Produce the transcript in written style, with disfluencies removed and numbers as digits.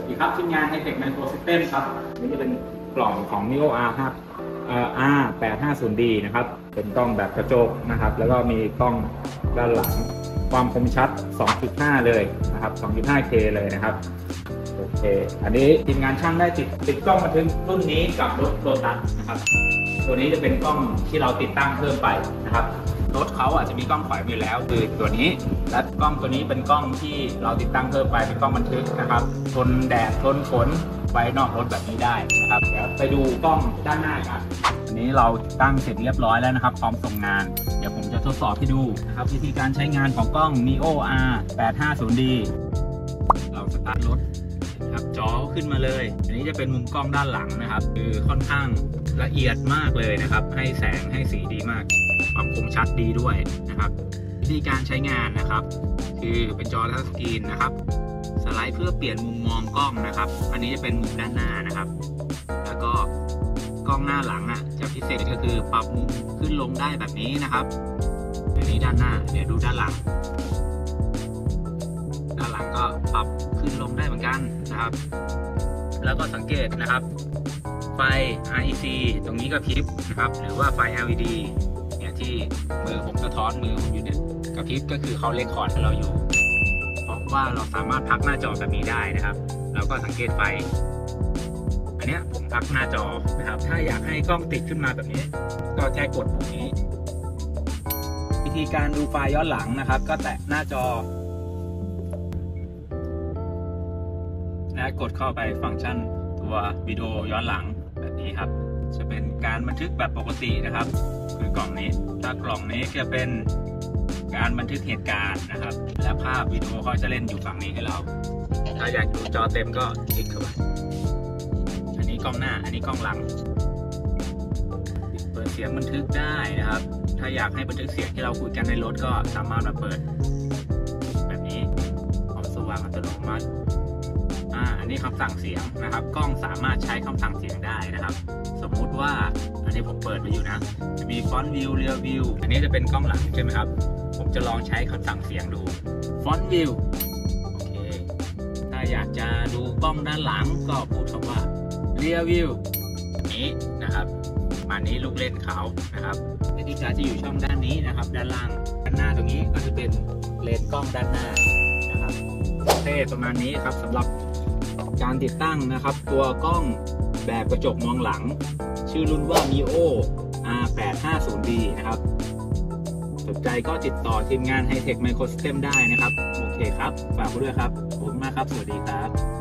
สวัสดีครับทีมงาน Hi-Tech Micro System ครับนี่จะเป็นกล่องของ Mio R ครับR850D นะครับเป็นกล้องแบบกระจกนะครับแล้วก็มีกล้องด้านหลังความคมชัด 2.5 เลยนะครับ 2.5K เลยนะครับโอเคอันนี้ทีมงานช่างได้ติดกล้องบันทึกรุ่นนี้กับรถโลตัสนะครับตัวนี้จะเป็นกล้องที่เราติดตั้งเพิ่มไปนะครับรถเขาอาจจะมีกล้องแขวนอยู่แล้วคือตัวนี้และกล้องตัวนี้เป็นกล้องที่เราติดตั้งเพิ่มไปเป็นกล้องบันทึกนะครับทนแดดทนฝนไว้นอกรถแบบนี้ได้นะครับเดี๋ยวไปดูกล้องด้านหน้ากันอันนี้เราตั้งเสร็จเรียบร้อยแล้วนะครับพร้อมส่งงานเดี๋ยวผมจะทดสอบให้ดูนะครับวิธีการใช้งานของกล้อง Mio R850D เราสตาร์ทรถครับจอขึ้นมาเลยอันนี้จะเป็นมุมกล้องด้านหลังนะครับคือค่อนข้างละเอียดมากเลยนะครับให้แสงให้สีดีมากความคมชัดดีด้วยนะครับวิธีการใช้งานนะครับคือเป็นจอทัชสกรีนนะครับสไลด์เพื่อเปลี่ยนมุมมองกล้องนะครับอันนี้จะเป็นมุมด้านหน้านะครับแล้วก็กล้องหน้าหลังจะพิเศษก็คือปรับมุมขึ้นลงได้แบบนี้นะครับอันนี้ด้านหน้าเดี๋ยวดูด้านหลังก็ปรับขึ้นลงได้เหมือนกันนะครับแล้วก็สังเกตนะครับไฟ REC ตรงนี้ก็พริบนะครับหรือว่าไฟ LED เนี่ยที่มือผมสะท้อนมือผมอยู่เนี่ยกระพริบก็คือเขาเรคคอร์ดเราอยู่เพราะว่าเราสามารถพักหน้าจอแบบนี้ได้นะครับแล้วก็สังเกตไฟอันนี้ผมพักหน้าจอนะครับถ้าอยากให้กล้องติดขึ้นมาแบบนี้ก็แค่กดปุ่มนี้วิธีการดูไฟล์ย้อนหลังนะครับก็แตะหน้าจอและกดเข้าไปฟังก์ชันตัววิดีโอย้อนหลังแบบนี้ครับจะเป็นการบันทึกแบบปกตินะครับคือกล่องนี้ถ้ากล่องนี้จะเป็นการบันทึกเหตุการณ์นะครับและภาพวิดีโอเขาจะเล่นอยู่ฝั่งนี้ให้เราถ้าอยากดูจอเต็มก็คลิกเข้าไปอันนี้กล้องหน้าอันนี้กล้องหลังเปิดเสียงบันทึกได้นะครับถ้าอยากให้บันทึกเสียงที่เราคุยกันในรถก็สามารถมาเปิดแบบนี้ความสว่างอัตโนมัติอันนี้คำสั่งเสียงนะครับกล้องสามารถใช้คำสั่งเสียงได้นะครับสมมุติว่าอันนี้ผมเปิดไปอยู่นะจะมีฟอนต์วิวเรียลวิวอันนี้จะเป็นกล้องหลังใช่ไหมครับผมจะลองใช้คำสั่งเสียงดูฟอนต์วิวโอเคถ้าอยากจะดูกล้องด้านหลังก็พูดคำว่าเรียลวิวนี้นะครับมานี้ลูกเล่นเขานะครับนาฬิกาจะอยู่ช่องด้านนี้นะครับด้านล่างด้านหน้าตรงนี้ก็จะเป็นเลนส์กล้องด้านหน้านะครับประมาณนี้ครับสำหรับการติดตั้งนะครับตัวกล้องแบบกระจกมองหลังชื่อรุ่นว่า Mio R850D นะครับสนใจก็ติดต่อทีมงาน Hi-Tech Micro System ได้นะครับโอเคครับฝากไว้ด้วยครับขอบคุณมากครับสวัสดีครับ